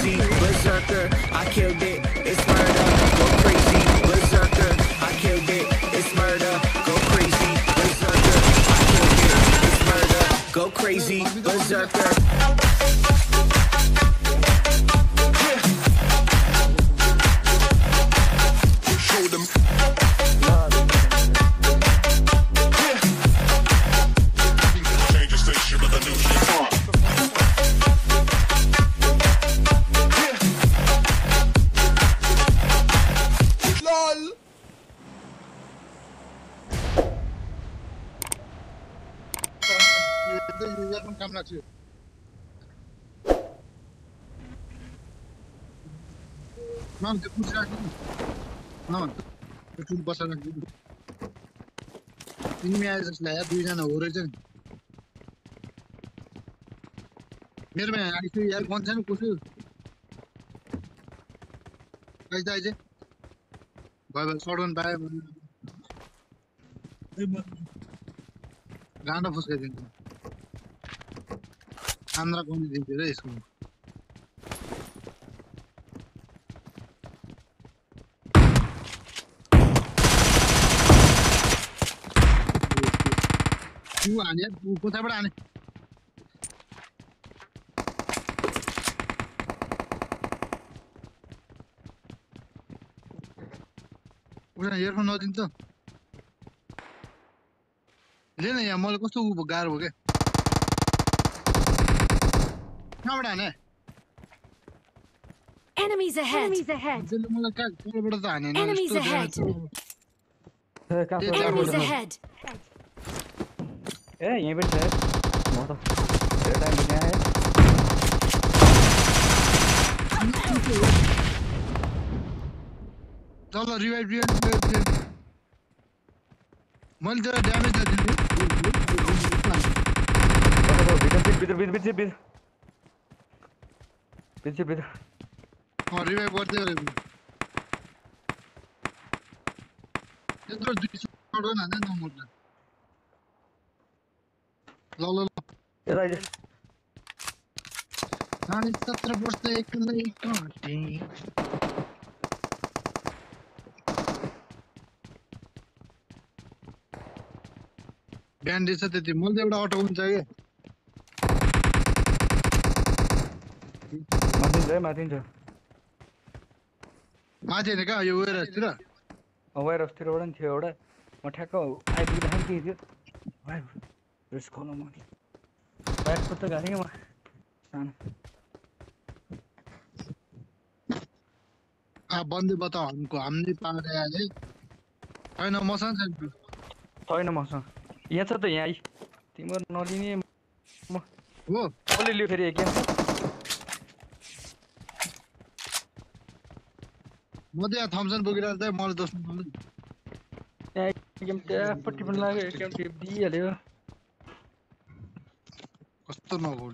crazy, berserker, I killed it, it's murder. Go crazy, berserker, I killed it, it's murder. Go crazy, berserker, I killed it, it's murder. Go crazy, berserker. Show them. Change the station with a new shit. काम लाग्छ नाम त्यो पुछ राख्नु न त्यो tool बसा राख्नु तिमी आए जसले या दुई जना हो रहेछ नि मेरोमा आइसु यार गन छैन कसो आइज आइज भयो सडन पाए गाना फुस्काइदिन्छु आन्द्रा कोनी दिन्छु रे यसको तू आने तू कोथाबाट आने उना इयरफोन नदिन्छ ले न यहाँ मलाई कस्तो गाह्रो हो के कहाँबाट आने Enemies ahead. त्यसले मलाई कहाँबाट त हाने Enemies ahead. Enemies ahead. ए यहीं पे है म त धेरै टाइम बन्या है चल रिवाइभ मैले त ड्यामेज दिन्छु भित्र रिवाइभ गर्दै गरेको त्यत्रो दुई शट गर्न हान्दैन नमर्दा ल यता आइज नानी 17 वर्ष एक्लै काटे ब्यान्डेज छ त्यति मैले एउटा अटो हुन्छ के माथिन्छ माथि हैन का यो वेयरहाउसतिर वेयरहाउसतिरबाट नि थियो एउटा म ठ्याक्क आइपुग्दाखेरि के थियो भाइ रिस्क खोल्नु म ब्यागको त गाडी म सानो बन्दे बताओ हमको हमने पा रहे हैं हैन मसँग छैन मसँग यहाँ छ त यहाँ आइ तिम्रो नलिने म हो कसले लियो फेरि के म त यहाँ थम्सन बोकिरहेको थिएँ मलाई दोस्नु पर्यो यहाँ गेम ट्यापट्टि पनि लाग्यो गेम टिप दिइहाल्यो कस्तो नगोल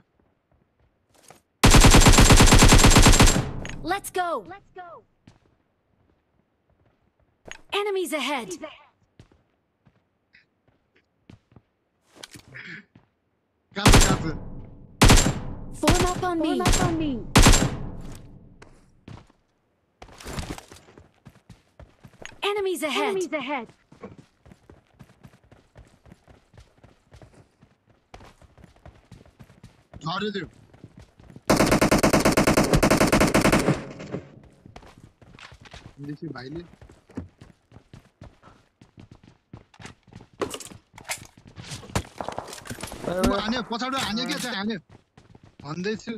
Let's go. Enemies ahead. Cup Form up on me. Enemies ahead. झर्यो त्यो देखि भाइले हाने पछाडि हाने के छ हाने भन्दैछु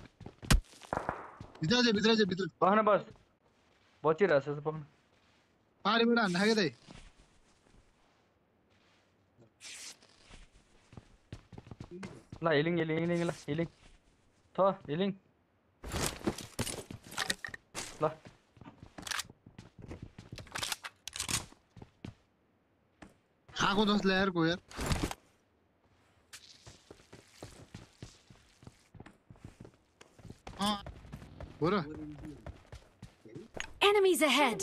भित्र पक्न बस बचिरहेछ पक्न पारिबाट हान्न थाके दाइ ल हिलिङ ल हिलिङ छ हिलिङ ल खाएको जसले यार को यार हो र Enemies ahead.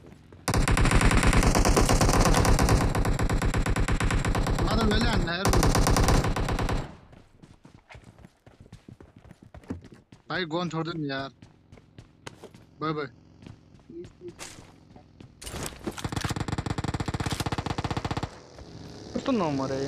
मात्र मैले हान्न यार भाइ गन छोड्दै नि यार बाइ बाइ कस्तो नमरे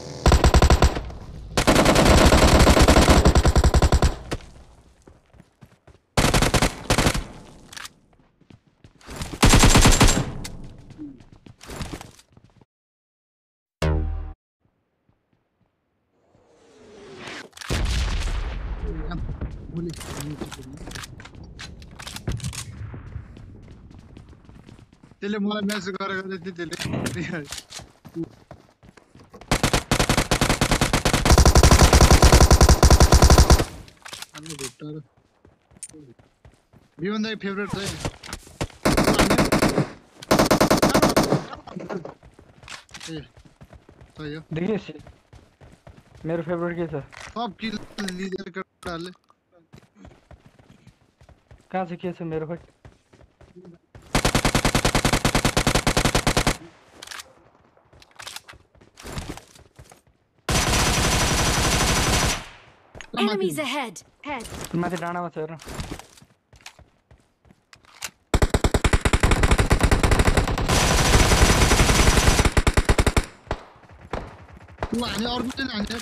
त्यसले मलाई मेसेज गरेको थियो त्यसले बिमन दाइ फेभरेट चाहिँ ए सही हो देखिएछ मेरो फेभरेट के छ सब किल लिएर केटाहरुले कहाँ छ के छ मेरो खै Enemies ahead. माथि डाँडामा छ हेर तू हाने अर्को चाहिँ हाने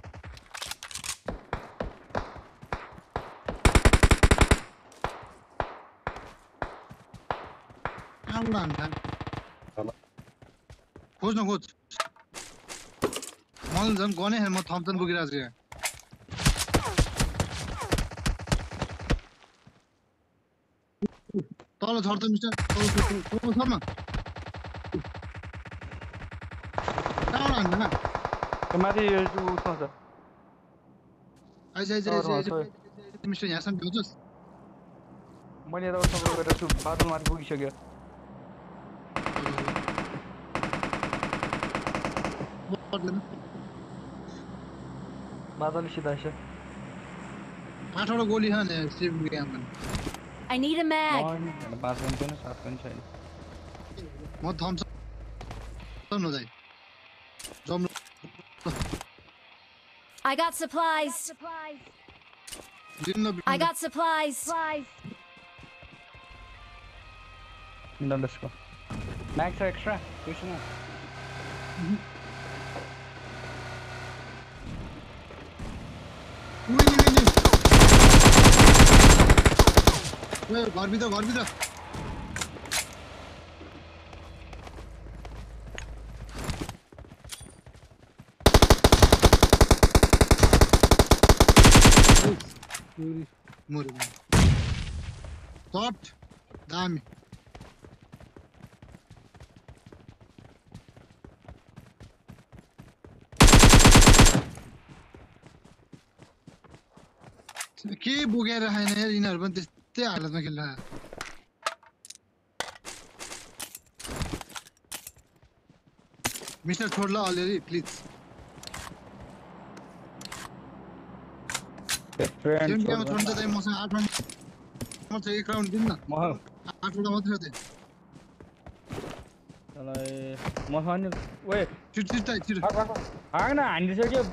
आउला हान्छ खोज न खोज मलाई झन् गने म थम्सन बोकिरहेको छु यहाँ तल झर त मिस्टर तल छ न कहाँबाट हान्छ न माथि उसमा छ आइज मिस्टर यहाँसम्म भ्याउँछस् मैले यता उसँग गरेर छु बादलमाथि पुगिसक्यो बादल सिधा छ 8 गोली छ नि save game I need a mag. 5 पनि छैन 7 पनि छैन म थम्सन हो दाइ जम I got supplies. दिन I got supplies. let's go max extra Krishna घरभित्र मऱ्यो टट दामी के बोकेर खाएन यार यिनीहरू पनि त्यस्तै हालतमा खेलिरहेको मिस्टर छोड ल अलिअलि प्लिज सेम छोड्नु त मसँग 8 राउन्ड म चाहिँ 1 राउन्ड दिनु न म 8 वटा मात्रै छ तलाई म खाने ओए छिटो हाग न हान्दिसक्यो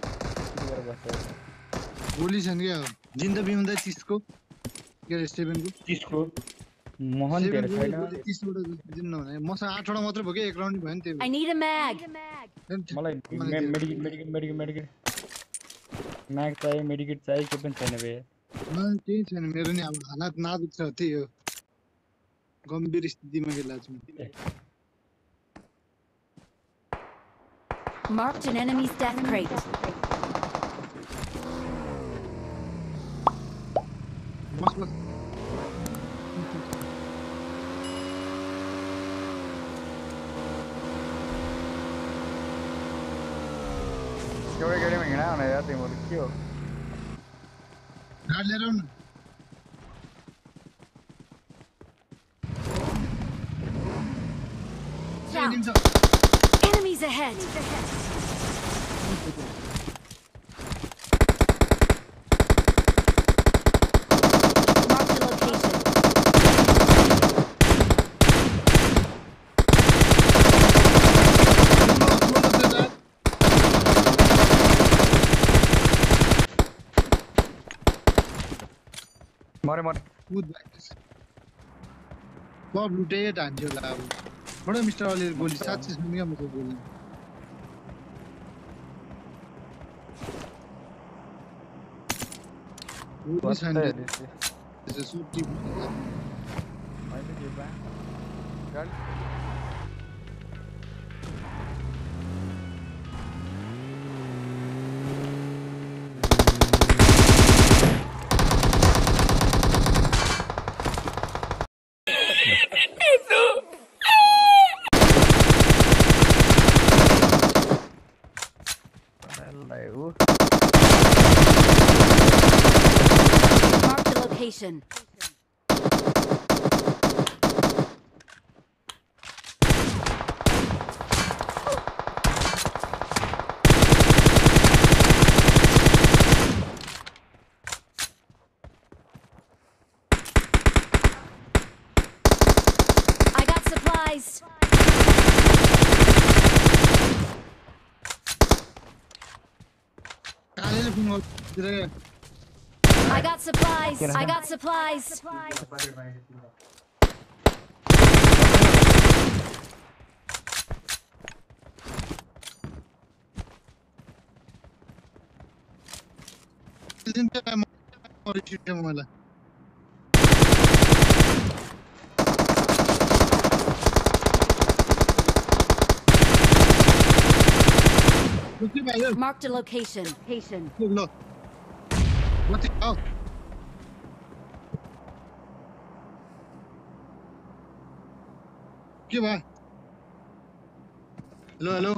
गोली छैन क्या जिन्द बिउँदै 30 को के अरे 7 को 30 को मोहन तेरो छैन 30 वटा दिनु न भने मसँग 8 वटा मात्रै भयो के 1 राउन्ड भयो नि I need a mag. मलाई मेडिकेट म्याग चाहियो मेडिकेट चाहियो के पनि छैन बे मलाई केही छैन मेरो नि अब हालत नाजुक छ त्यही हो गम्भीर स्थितिमा खेलिरहेको छु Marked an enemy's death crate. बस एउटै गाडीमा हिँडा भने यार तिमीहरू के हो गाडी लिएर आउनु Enemies ahead. Marked a location. मरे कुद पब लुटे हान्थ्यो होला अब बडो मिस्टर अलिले गोली 700 सुनियो म गोली गोली छैन त्यसो सुटी अहिले के बा गाडी Mark the location. I got supplies. कालेले फोन रे I got supplies. I got supplies. दिन पे मरि छिट्यो मलाई लुकी भाइ Marked a location. ल मति आउ के भयो हेलो हेलो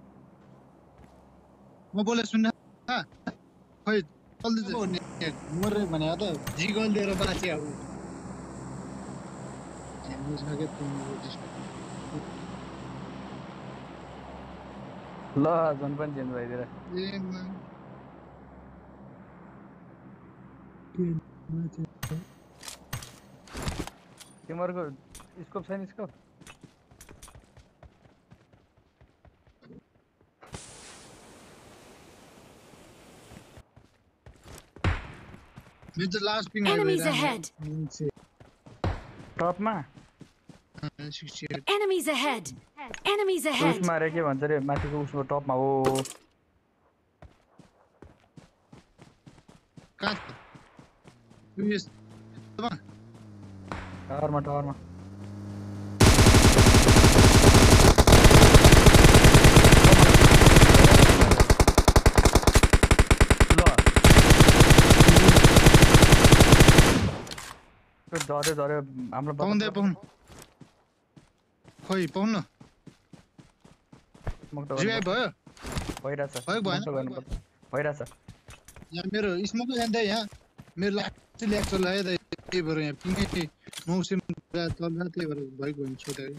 म बोले सुन्न खै चल्दै मरे भने त जिगल दिएर बाँचे अब ल झन् पनि चेन्ज भइदिएर तिमीहरूको स्कोप छैन scope With the last ping Enemies ahead. टपमा 68 Enemies ahead. Enemies ahead. उसमा रे के भन्छ रे माथिको उसको टपमा हो कहाँ छ युएस टावरमा टावरमा झऱ्यो झऱ्यो हाम्रो पाउँदै पाउनु खोइ पाउनु रिभाइभ भयो भइरहेछ भयो भएन भइरहेछ यहाँ मेरो स्मोकै जान्छ यहाँ मेरो लास्ट ल्याक्छ लाग्यो त त्यही भएर यहाँ पिङै मौसम चल्दा त्यही भएर भइगयो भने छोडेर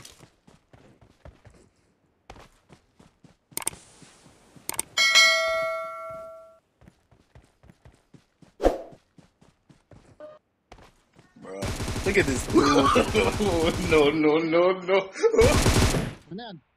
Look at this. No. हैन